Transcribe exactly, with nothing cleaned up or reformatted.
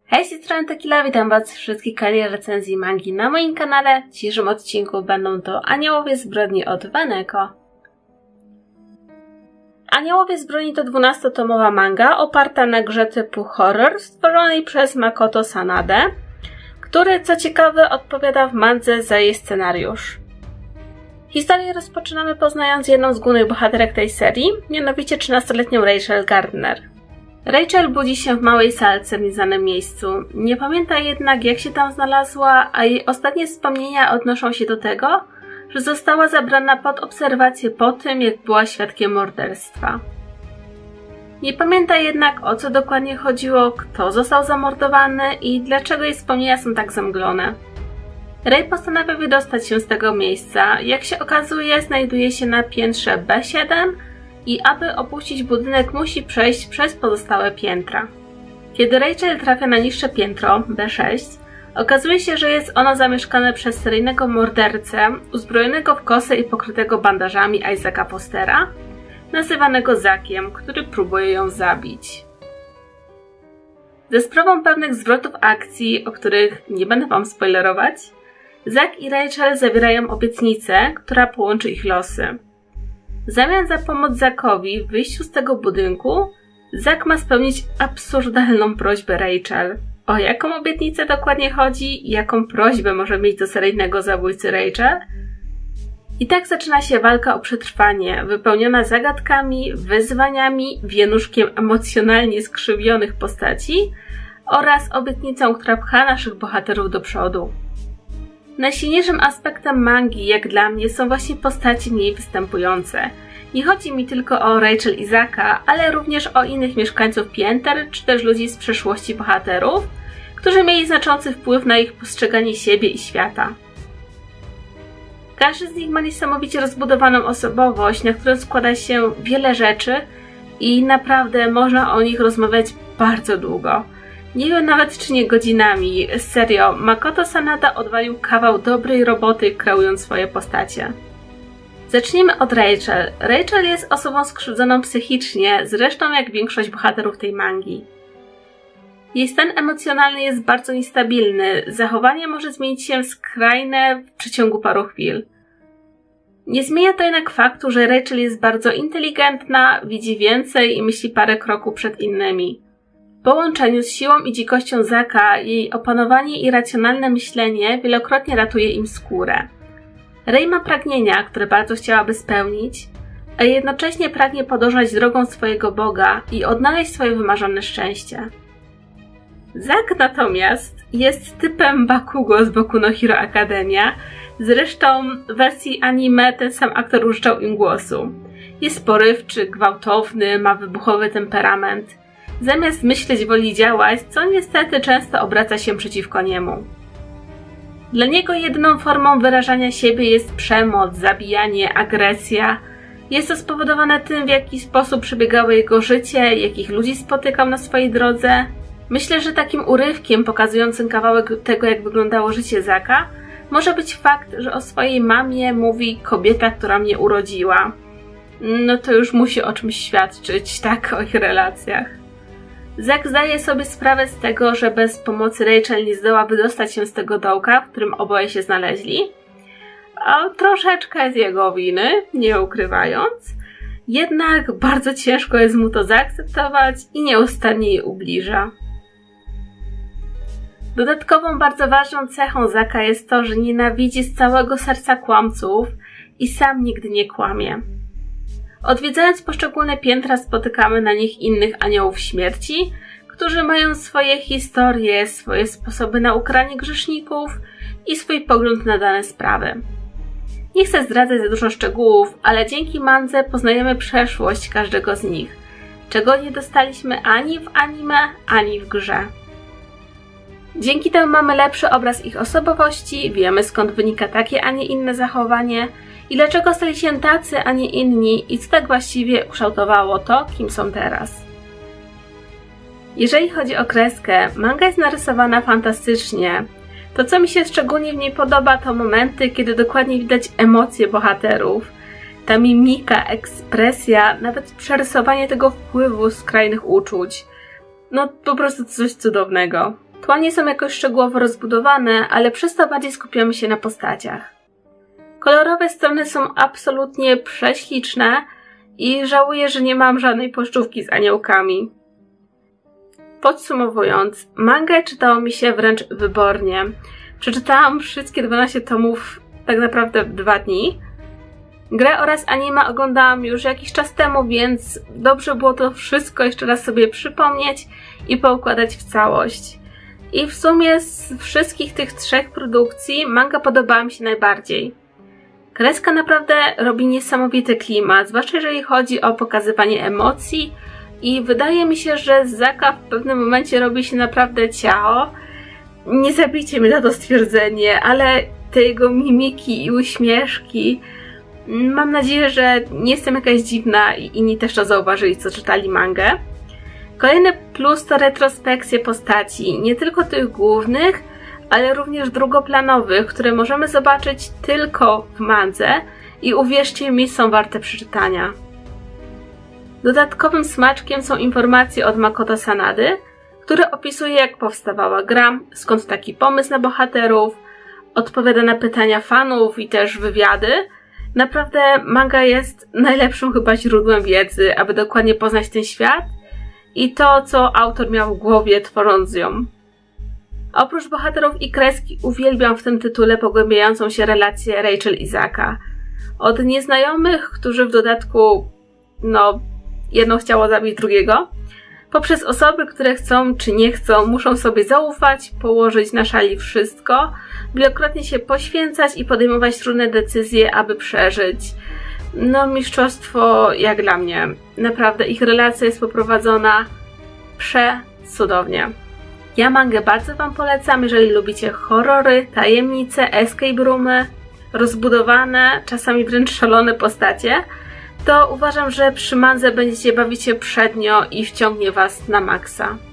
Hej, z tej strony Tequila, witam was wszystkich kanału recenzji mangi na moim kanale. W dzisiejszym odcinku będą to Aniołowie Zbrodni od Waneko. Aniołowie Zbrodni to dwunastotomowa manga oparta na grze typu horror stworzonej przez Makoto Sanadę, który, co ciekawe, odpowiada w mandze za jej scenariusz. Historię rozpoczynamy poznając jedną z głównych bohaterek tej serii, mianowicie trzynastoletnią Rachel Gardner. Rachel budzi się w małej salce w nieznanym miejscu. Nie pamięta jednak, jak się tam znalazła, a jej ostatnie wspomnienia odnoszą się do tego, że została zabrana pod obserwację po tym, jak była świadkiem morderstwa. Nie pamięta jednak, o co dokładnie chodziło, kto został zamordowany i dlaczego jej wspomnienia są tak zamglone. Ray postanawia wydostać się z tego miejsca. Jak się okazuje, znajduje się na piętrze B siedem i aby opuścić budynek, musi przejść przez pozostałe piętra. Kiedy Rachel trafia na niższe piętro, B sześć, okazuje się, że jest ono zamieszkane przez seryjnego mordercę, uzbrojonego w kosę i pokrytego bandażami Isaaca Fostera, nazywanego Zackiem, który próbuje ją zabić. Ze sprawą pewnych zwrotów akcji, o których nie będę wam spoilerować, Zack i Rachel zawierają obietnicę, która połączy ich losy. W zamian za pomoc Zackowi w wyjściu z tego budynku, Zack ma spełnić absurdalną prośbę Rachel. O jaką obietnicę dokładnie chodzi i jaką prośbę może mieć do seryjnego zabójcy Rachel? I tak zaczyna się walka o przetrwanie, wypełniona zagadkami, wyzwaniami, wienuszkiem emocjonalnie skrzywionych postaci oraz obietnicą, która pcha naszych bohaterów do przodu. Najsilniejszym aspektem mangi, jak dla mnie, są właśnie postaci mniej występujące. Nie chodzi mi tylko o Rachel i Zacka, ale również o innych mieszkańców pięter, czy też ludzi z przeszłości bohaterów, którzy mieli znaczący wpływ na ich postrzeganie siebie i świata. Każdy z nich ma niesamowicie rozbudowaną osobowość, na którą składa się wiele rzeczy i naprawdę można o nich rozmawiać bardzo długo. Nie wiem nawet, czy nie godzinami. Serio, Makoto Sanada odwalił kawał dobrej roboty, kreując swoje postacie. Zacznijmy od Rachel. Rachel jest osobą skrzywdzoną psychicznie, zresztą jak większość bohaterów tej mangi. Jej stan emocjonalny jest bardzo niestabilny. Zachowanie może zmienić się w skrajne w przeciągu paru chwil. Nie zmienia to jednak faktu, że Rachel jest bardzo inteligentna, widzi więcej i myśli parę kroków przed innymi. W połączeniu z siłą i dzikością Zacka, jej opanowanie i racjonalne myślenie wielokrotnie ratuje im skórę. Ray ma pragnienia, które bardzo chciałaby spełnić, a jednocześnie pragnie podążać drogą swojego Boga i odnaleźć swoje wymarzone szczęście. Zack natomiast jest typem Bakugo z Boku no Hero Academia, zresztą w wersji anime ten sam aktor użyczał im głosu. Jest porywczy, gwałtowny, ma wybuchowy temperament. Zamiast myśleć, woli działać, co niestety często obraca się przeciwko niemu. Dla niego jedyną formą wyrażania siebie jest przemoc, zabijanie, agresja. Jest to spowodowane tym, w jaki sposób przebiegało jego życie, jakich ludzi spotykał na swojej drodze. Myślę, że takim urywkiem pokazującym kawałek tego, jak wyglądało życie Zacka, może być fakt, że o swojej mamie mówi kobieta, która mnie urodziła. No to już musi o czymś świadczyć, tak, o ich relacjach. Zack zdaje sobie sprawę z tego, że bez pomocy Rachel nie zdoła wydostać się z tego dołka, w którym oboje się znaleźli. A troszeczkę z jego winy, nie ukrywając. Jednak bardzo ciężko jest mu to zaakceptować i nieustannie je ubliża. Dodatkową bardzo ważną cechą Zacka jest to, że nienawidzi z całego serca kłamców i sam nigdy nie kłamie. Odwiedzając poszczególne piętra, spotykamy na nich innych aniołów śmierci, którzy mają swoje historie, swoje sposoby na ukaranie grzeszników i swój pogląd na dane sprawy. Nie chcę zdradzać za dużo szczegółów, ale dzięki mandze poznajemy przeszłość każdego z nich, czego nie dostaliśmy ani w anime, ani w grze. Dzięki temu mamy lepszy obraz ich osobowości, wiemy skąd wynika takie, a nie inne zachowanie, i dlaczego stali się tacy, a nie inni i co tak właściwie ukształtowało to, kim są teraz. Jeżeli chodzi o kreskę, manga jest narysowana fantastycznie. To, co mi się szczególnie w niej podoba, to momenty, kiedy dokładnie widać emocje bohaterów. Ta mimika, ekspresja, nawet przerysowanie tego wpływu skrajnych uczuć. No po prostu coś cudownego. Chyba nie są jakoś szczegółowo rozbudowane, ale przez to bardziej skupiamy się na postaciach. Kolorowe strony są absolutnie prześliczne i żałuję, że nie mam żadnej pocztówki z aniołkami. Podsumowując, mangę czytało mi się wręcz wybornie. Przeczytałam wszystkie dwanaście tomów tak naprawdę w dwa dni. Grę oraz anime oglądałam już jakiś czas temu, więc dobrze było to wszystko jeszcze raz sobie przypomnieć i poukładać w całość. I w sumie z wszystkich tych trzech produkcji manga podobała mi się najbardziej. Kreska naprawdę robi niesamowity klimat, zwłaszcza jeżeli chodzi o pokazywanie emocji i wydaje mi się, że Zaka w pewnym momencie robi się naprawdę ciao. Nie zabijcie mnie za to stwierdzenie, ale te jego mimiki i uśmieszki, mam nadzieję, że nie jestem jakaś dziwna i inni też to zauważyli, co czytali mangę. Kolejny plus to retrospekcje postaci, nie tylko tych głównych, ale również drugoplanowych, które możemy zobaczyć tylko w mandze i uwierzcie mi, są warte przeczytania. Dodatkowym smaczkiem są informacje od Makoto Sanady, który opisuje, jak powstawała gra, skąd taki pomysł na bohaterów, odpowiada na pytania fanów i też wywiady. Naprawdę manga jest najlepszym chyba źródłem wiedzy, aby dokładnie poznać ten świat i to, co autor miał w głowie, tworząc ją. Oprócz bohaterów i kreski uwielbiam w tym tytule pogłębiającą się relację Rachel i Zaka. Od nieznajomych, którzy w dodatku, no, jedno chciało zabić drugiego, poprzez osoby, które chcą czy nie chcą, muszą sobie zaufać, położyć na szali wszystko, wielokrotnie się poświęcać i podejmować trudne decyzje, aby przeżyć. No, mistrzostwo jak dla mnie. Naprawdę, ich relacja jest poprowadzona przecudownie. Ja mangę bardzo wam polecam, jeżeli lubicie horrory, tajemnice, escape roomy, rozbudowane, czasami wręcz szalone postacie, to uważam, że przy mandze będziecie bawić się przednio i wciągnie was na maksa.